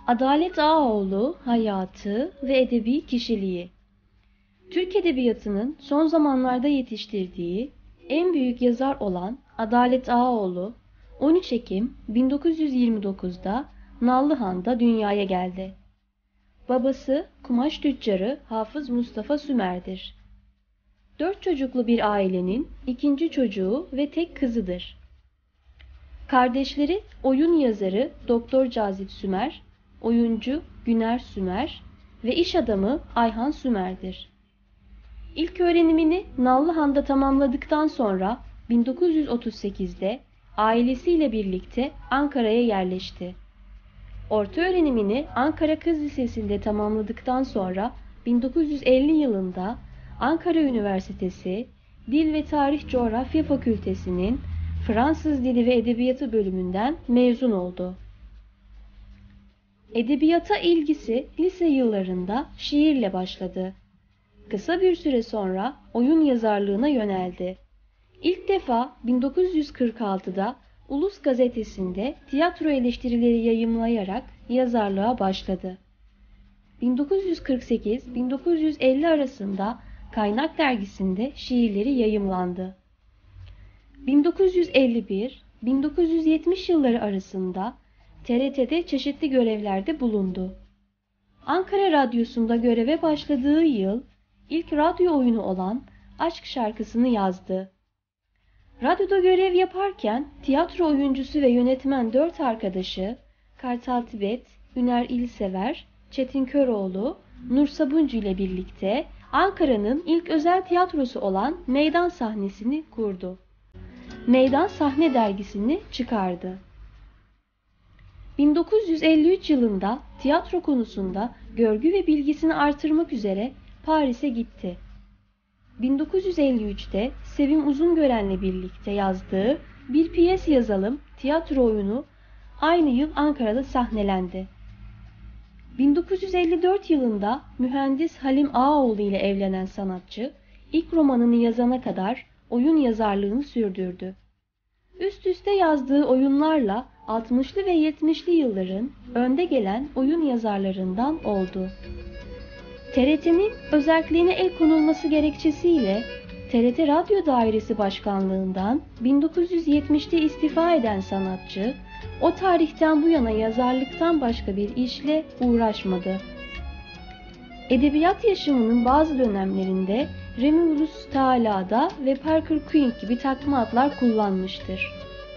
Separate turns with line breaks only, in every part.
Adalet Ağaoğlu hayatı ve edebi kişiliği. Türk edebiyatının son zamanlarda yetiştirdiği en büyük yazar olan Adalet Ağaoğlu 13 Ekim 1929'da Nallıhan'da dünyaya geldi. Babası kumaş tüccarı Hafız Mustafa Sümer'dir. 4 çocuklu bir ailenin ikinci çocuğu ve tek kızıdır. Kardeşleri oyun yazarı Doktor Cazip Sümer, oyuncu Güner Sümer ve iş adamı Ayhan Sümer'dir. İlk öğrenimini Nallıhan'da tamamladıktan sonra 1938'de ailesiyle birlikte Ankara'ya yerleşti. Orta öğrenimini Ankara Kız Lisesi'nde tamamladıktan sonra 1950 yılında Ankara Üniversitesi Dil ve Tarih Coğrafya Fakültesi'nin Fransız Dili ve Edebiyatı bölümünden mezun oldu. Edebiyata ilgisi lise yıllarında şiirle başladı. Kısa bir süre sonra oyun yazarlığına yöneldi. İlk defa 1946'da Ulus Gazetesi'nde tiyatro eleştirileri yayımlayarak yazarlığa başladı. 1948-1950 arasında Kaynak dergisinde şiirleri yayımlandı. 1951-1970 yılları arasında TRT'de çeşitli görevlerde bulundu. Ankara Radyosu'nda göreve başladığı yıl ilk radyo oyunu olan Aşk şarkısını yazdı. Radyoda görev yaparken tiyatro oyuncusu ve yönetmen 4 arkadaşı Kartal Tibet, Üner İlsever, Çetin Köroğlu, Nur Sabuncu ile birlikte Ankara'nın ilk özel tiyatrosu olan Meydan Sahnesi'ni kurdu. Meydan Sahne dergisini çıkardı. 1953 yılında tiyatro konusunda görgü ve bilgisini artırmak üzere Paris'e gitti. 1953'te Sevim Uzungören'le birlikte yazdığı Bir Piyes Yazalım tiyatro oyunu aynı yıl Ankara'da sahnelendi. 1954 yılında mühendis Halim Ağaoğlu ile evlenen sanatçı, ilk romanını yazana kadar oyun yazarlığını sürdürdü. Üst üste yazdığı oyunlarla 60'lı ve 70'li yılların önde gelen oyun yazarlarından oldu. TRT'nin özelliğine el konulması gerekçesiyle TRT Radyo Dairesi Başkanlığından 1970'te istifa eden sanatçı, o tarihten bu yana yazarlıktan başka bir işle uğraşmadı. Edebiyat yaşamının bazı dönemlerinde Remulus Teala'da ve Parker Queen gibi takma adlar kullanmıştır.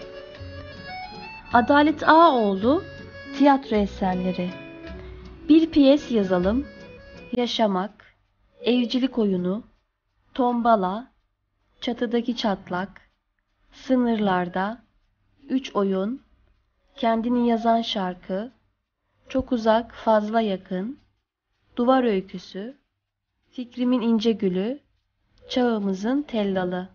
Adalet Ağaoğlu tiyatro eserleri: Bir Piyes Yazalım, Yaşamak, Evcilik Oyunu, Tombala, Çatıdaki Çatlak, Sınırlarda, Üç Oyun, Kendini Yazan Şarkı, Çok Uzak Fazla Yakın, Duvar Öyküsü, Fikrimin İnce Gülü, Çağımızın Tellalı.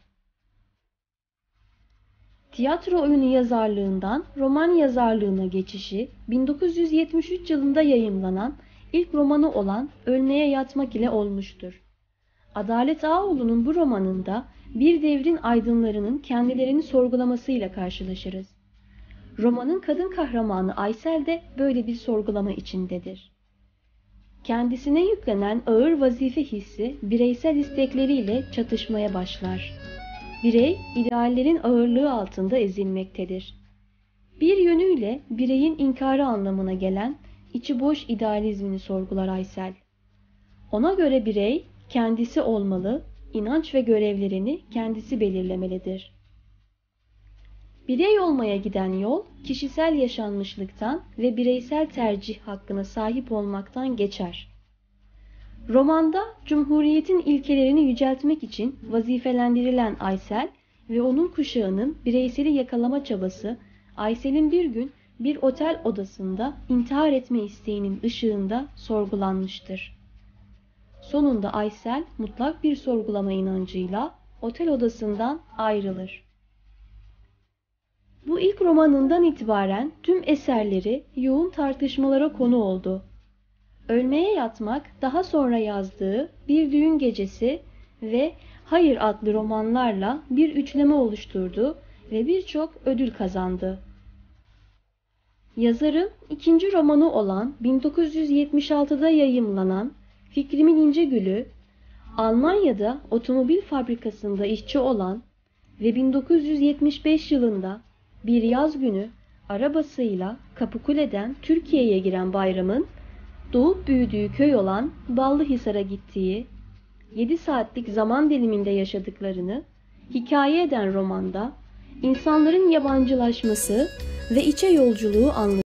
Tiyatro oyunu yazarlığından roman yazarlığına geçişi 1973 yılında yayımlanan ilk romanı olan Ölmeye Yatmak ile olmuştur. Adalet Ağaoğlu'nun bu romanında bir devrin aydınlarının kendilerini sorgulamasıyla karşılaşırız. Romanın kadın kahramanı Aysel de böyle bir sorgulama içindedir. Kendisine yüklenen ağır vazife hissi bireysel istekleriyle çatışmaya başlar. Birey, ideallerin ağırlığı altında ezilmektedir. Bir yönüyle bireyin inkarı anlamına gelen içi boş idealizmini sorgular Aysel. Ona göre birey kendisi olmalı, inanç ve görevlerini kendisi belirlemelidir. Birey olmaya giden yol, kişisel yaşanmışlıktan ve bireysel tercih hakkına sahip olmaktan geçer. Romanda Cumhuriyet'in ilkelerini yüceltmek için vazifelendirilen Aysel ve onun kuşağının bireyseli yakalama çabası, Aysel'in bir gün bir otel odasında intihar etme isteğinin ışığında sorgulanmıştır. Sonunda Aysel mutlak bir sorgulama inancıyla otel odasından ayrılır. Bu ilk romanından itibaren tüm eserleri yoğun tartışmalara konu oldu. Ölmeye Yatmak daha sonra yazdığı Bir Düğün Gecesi ve Hayır adlı romanlarla bir üçleme oluşturdu ve birçok ödül kazandı. Yazarın ikinci romanı olan 1976'da yayımlanan Fikrimin İnce Gülü, Almanya'da otomobil fabrikasında işçi olan ve 1975 yılında bir yaz günü arabasıyla Kapıkule'den Türkiye'ye giren Bayram'ın doğup büyüdüğü köy olan Ballıhisar'a gittiği, 7 saatlik zaman diliminde yaşadıklarını hikaye eden romanda insanların yabancılaşması ve içe yolculuğu anlatılır.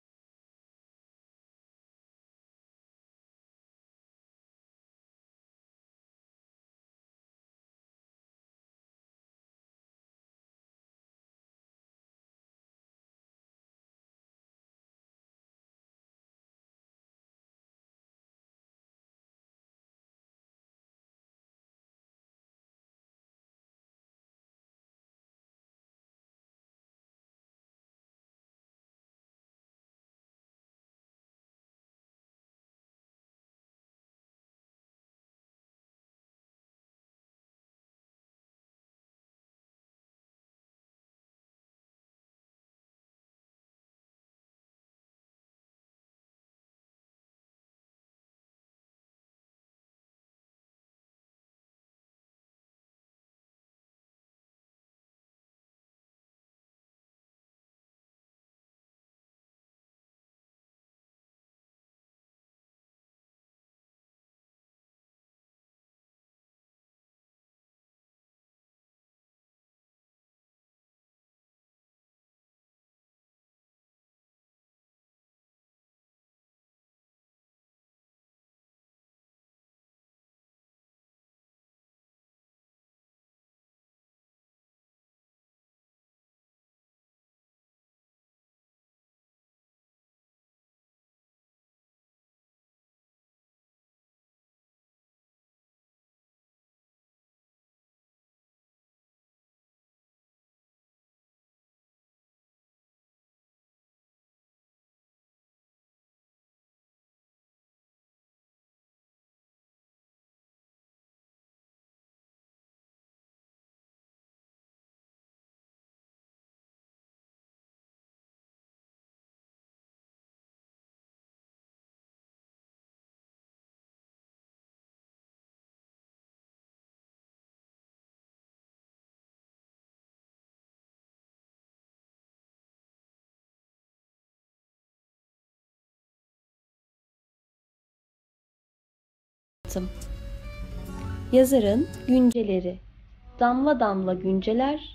Yazarın günceleri: Damla Damla Günceler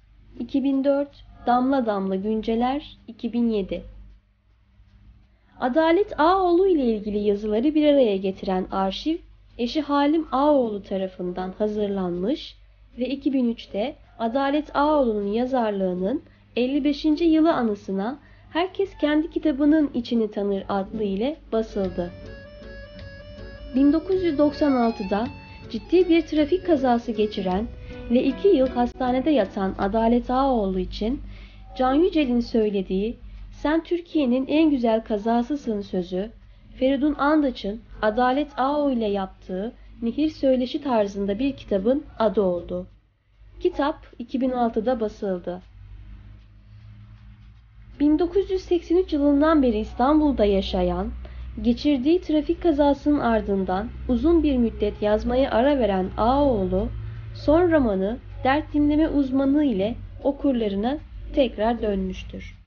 2004, Damla Damla Günceler 2007. Adalet Ağaoğlu ile ilgili yazıları bir araya getiren arşiv, eşi Halim Ağaoğlu tarafından hazırlanmış ve 2003'te Adalet Ağaoğlu'nun yazarlığının 55. yılı anısına Herkes Kendi Kitabının İçini Tanır adlı ile basıldı. 1996'da ciddi bir trafik kazası geçiren ve 2 yıl hastanede yatan Adalet Ağaoğlu için Can Yücel'in söylediği "Sen Türkiye'nin en güzel kazasısın" sözü, Feridun Andaç'ın Adalet Ağaoğlu ile yaptığı nihir söyleşi tarzında bir kitabın adı oldu. Kitap 2006'da basıldı. 1983 yılından beri İstanbul'da yaşayan, geçirdiği trafik kazasının ardından uzun bir müddet yazmaya ara veren Ağaoğlu, son romanı Dert Dinleme Uzmanı ile okurlarına tekrar dönmüştür.